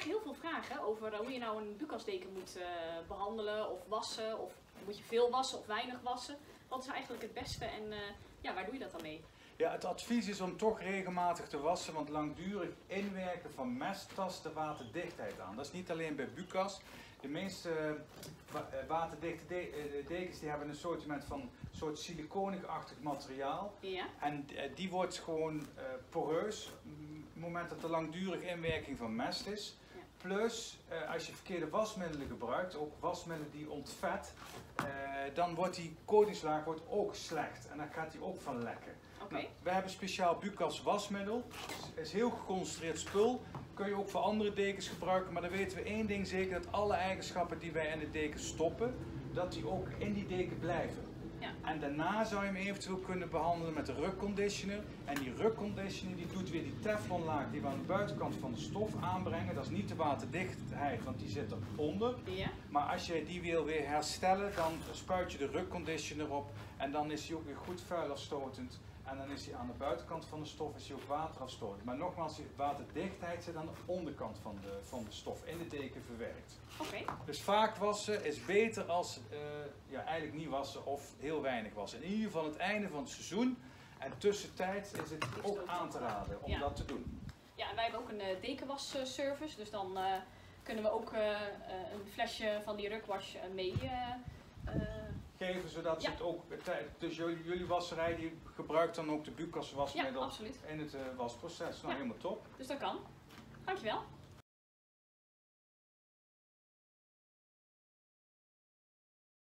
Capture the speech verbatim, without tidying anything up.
krijg heel veel vragen over hoe je nou een Bucas-deken moet uh, behandelen of wassen. Of moet je veel wassen of weinig wassen? Wat is eigenlijk het beste en uh, ja, waar doe je dat dan mee? Ja, het advies is om toch regelmatig te wassen, want langdurig inwerken van mest tast de waterdichtheid aan. Dat is niet alleen bij Bucas. De meeste waterdichte de dekens die hebben een soort van soort siliconig-achtig materiaal. Ja. En die wordt gewoon uh, poreus op het moment dat er langdurige inwerking van mest is. Ja. Plus, uh, als je verkeerde wasmiddelen gebruikt, ook wasmiddelen die ontvet, uh, dan wordt die coatingslaag wordt ook slecht en dan gaat die ook van lekken. Okay. Nou, we hebben speciaal Bucas wasmiddel. Het is heel geconcentreerd spul. Kun je ook voor andere dekens gebruiken, maar dan weten we één ding zeker, dat alle eigenschappen die wij in de deken stoppen, dat die ook in die deken blijven. Ja. En daarna zou je hem eventueel kunnen behandelen met de rukconditioner. En die rukconditioner die doet weer die teflonlaag die we aan de buitenkant van de stof aanbrengen. Dat is niet de waterdichtheid, want die zit eronder. Ja. Maar als je die wil weer herstellen, dan spuit je de rukconditioner op. En dan is die ook weer goed vuilafstotend. En dan is hij aan de buitenkant van de stof is hij ook waterafstotend. Maar nogmaals, die waterdichtheid zit aan de onderkant van de, van de stof in de deken verwerkt. Okay. Dus vaak wassen is beter als uh, ja, eigenlijk niet wassen of heel weinig wassen. In ieder geval het einde van het seizoen en tussentijd is het ook aan te raden om ja. dat te doen. Ja, en wij hebben ook een uh, dekenwasservice, dus dan uh, kunnen we ook uh, uh, een flesje van die rukwash uh, mee uh, uh, geven, zodat ja. ze het ook, dus jullie, jullie wasserij die gebruikt dan ook de Bucas wasmiddel ja, in het uh, wasproces. Nou, ja. helemaal top. Dus dat kan. Dankjewel.